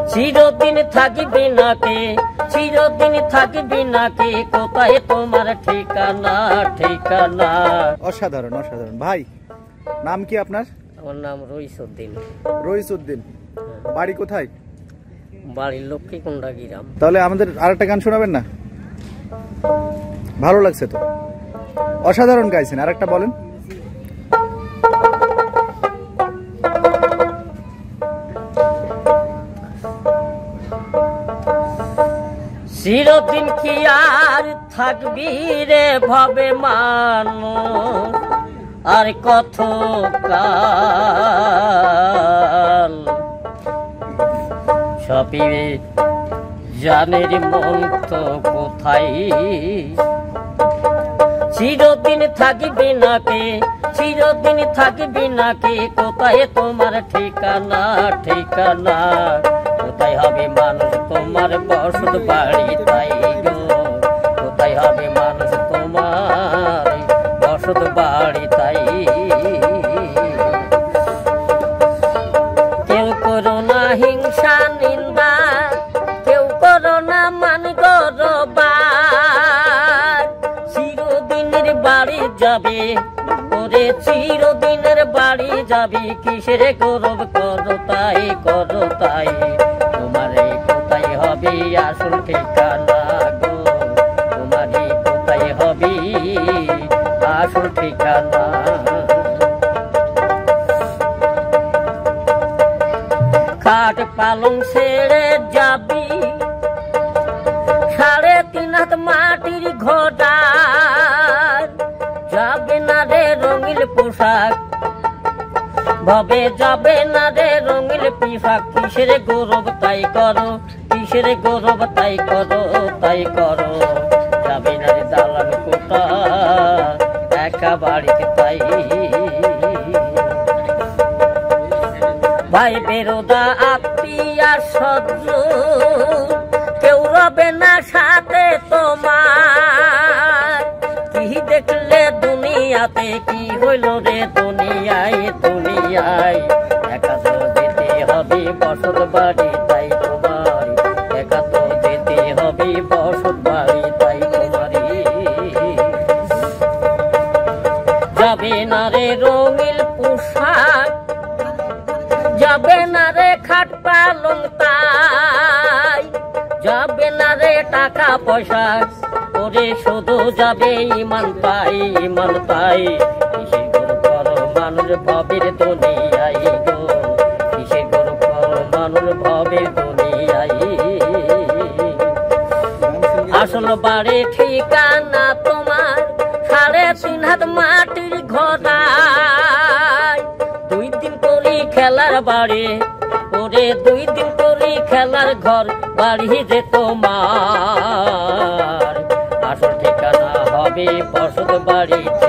চিরদিন থাকবি নাকি, চিরদিন থাকবি নাকি, কোথায় তোমার ঠিকানা ঠিকানা। অসাধারণ অসাধারণ। ভাই নাম কি আপনার? আমার নাম রইসউদ্দিন। রইসউদ্দিন, বাড়ি কোথায়? বাড়ির লক্ষ্মীকুণ্ডা গ্রাম। তাহলে আমাদের আরেকটা গান শোনাবেন না? ভালো লাগছে তো, অসাধারণ গাইছেন, আরেকটা বলেন। চিরদিন কি আর থাকবি রে ভবে মানুষ, আর কত কাল সবই জানের মন তো কোথায়। চিরদিন থাকবি নাকি, চিরদিন থাকবি নাকি, কোথায় তোমার ঠিকানা ঠিকানা। কোথায় হবে মানুষ তোমার বসত বাড়ি তাই গো, কোথায় হবে মানুষ তোমার বসত বাড়ি তাই। কেউ করো না হিংসা নিন্দা, কেউ করো না মান গরবার। চিরদিনের বাড়ি যাবে ওরে, চিরদিনের বাড়ি যাবি, কিসের গৌরব করো তাই করো তাই। তোমারে কোথায় হবে আসল ঠিকানা গো, তোমারে কোথায় হবে আসল ঠিকানা। খাট পালং ছেড়ে যাবি, 3.5 হাত মাটির ঘোড়ার। যাবে না রে রঙিল পোশাক, ভবে যাবে না রে রঙিল পোশাক। কিসের গৌরব তাই করো, কিসের গৌরব তাই করো তাই করো। যাবে না রে দালান কোঠা একা বাড়িতে তাই। ভাই বেরোদা আত্মীয়া স্বজন, কেউ রবে না সাথে তোমার। কি দেখলে দুনিয়াতে, কি হইল রে দুনিয়ায় দুনিয়ায়। একা তো যেতে হবে বসত বাড়ি তাই তোমার, একা তো যেতে হবে বসত বাড়ি তাই তোমারি। যাবে না রে রঙিল পোশাক, যাবে না রে খাট পালং তাই। যাবে না রে টাকা পয়সা ওরে, শুধু যাবে ইমান তাই ইমান তাই। কিসে গরু করো মানুষ ভবের দুনিয়ায় গো, কিসে গরু করো মানুষ ভবের দুনিয়ায়। আসল বাড়ি ঠিকানা তোমার 3.5 হাত মাটির ঘোড়ায়। 2 দিন করি খেলার বাড়ি ওরে, 2 দিন করি খেলার ঘর বাড়ি যে তোমার। আসল ঠিকানা হবে বসত বাড়ি।